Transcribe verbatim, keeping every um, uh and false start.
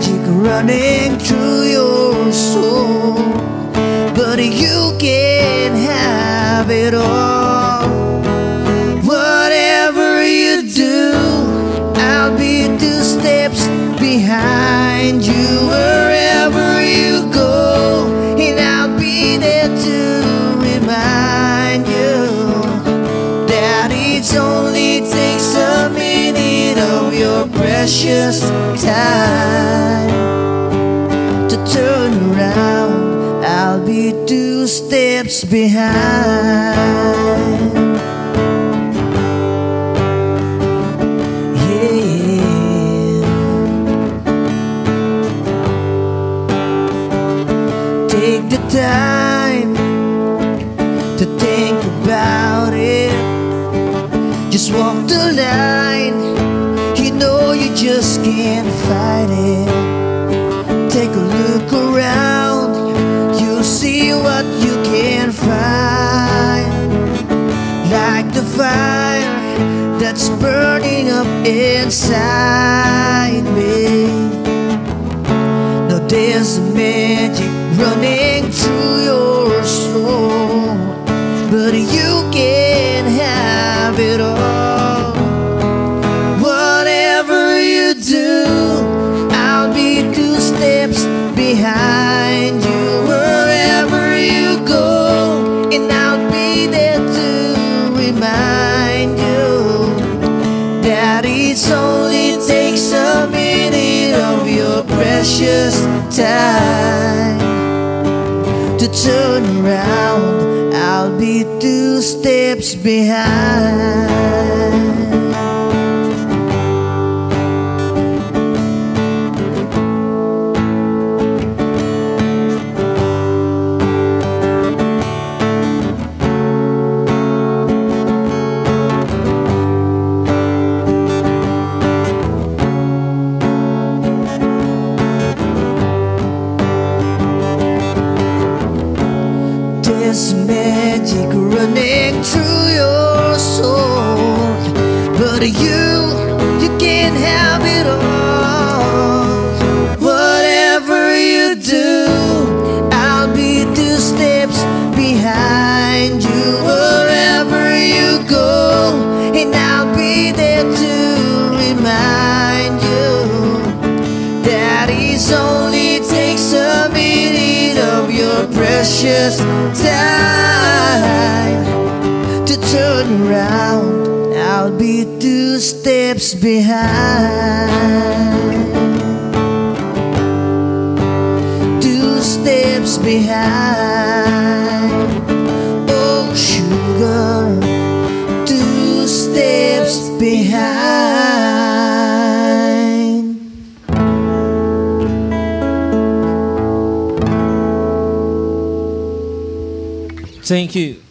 magic running through your soul, but you can't have it all. Whatever you do, I'll be two steps behind you. Wherever you go, and I'll be there to remind you that it only takes a minute of your precious time to turn around. I'll be two steps behind. Take the time to think about it. Just walk the line, you know you just can't fight it. Take a look around, you'll see what you can find. Like the fire that's burning up inside me. No, there's a magic running through your soul, but you can't have it all. Whatever you do, I'll be two steps behind you. Wherever you go, and I'll be there to remind you that it only takes a minute of your precious time to turn around. I'll be two steps behind. There's magic running through your soul, but you, you can't have it all. Whatever you do, I'll be two steps behind you. Wherever you go, and I'll be there to remind you that it only takes a minute of your precious time to turn around. I'll be two steps behind. Two steps behind. Oh sugar, two steps behind. Thank you.